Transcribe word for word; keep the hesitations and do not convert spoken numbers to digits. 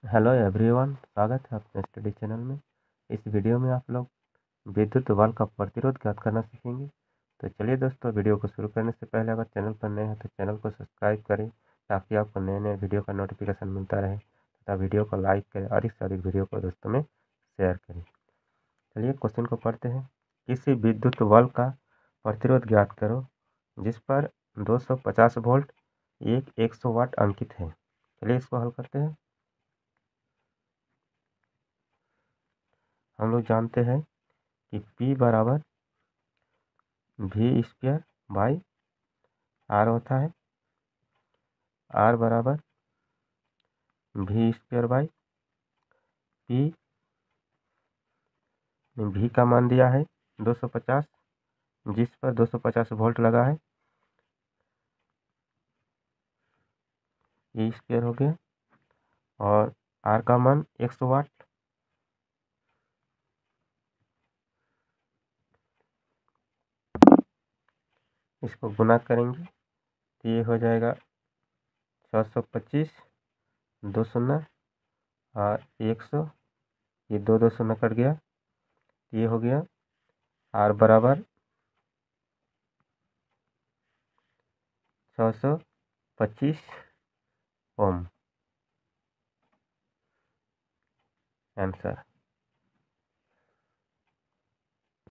Hello everyone, स्वागत है अपने स्टडी चैनल में। इस वीडियो में आप लोग विद्युत बल का प्रतिरोध ज्ञात करना सीखेंगे। तो चलिए दोस्तों, वीडियो को शुरू करने से पहले अगर चैनल पर नए हैं तो चैनल को सब्सक्राइब करें ताकि आपको नए नए वीडियो का नोटिफिकेशन मिलता रहे, तथा वीडियो को लाइक करें, अधिक से अधिक वीडियो को दोस्तों में शेयर करें। चलिए क्वेश्चन को पढ़ते हैं। किसी विद्युत बल का प्रतिरोध ज्ञात करो जिस पर दो सौ पचास वोल्ट एक एक सौ वाट अंकित है। चलिए इसको हल करते हैं। हम लोग जानते हैं कि P बराबर वी स्क्वायर बाई आर होता है। R बराबर V square by P, V का मान दिया है दो सौ पचास, जिस पर दो सौ पचास वोल्ट लगा है। ई स्क्वायर हो गया और R का मान एक सौ वाट। इसको गुना करेंगे तो ये हो जाएगा छः सौ पच्चीस, दो शून्य और एक सौ, ये दो दो शून्य कट गया, ये हो गया R बराबर छः सौ पच्चीस ओम। आंसर।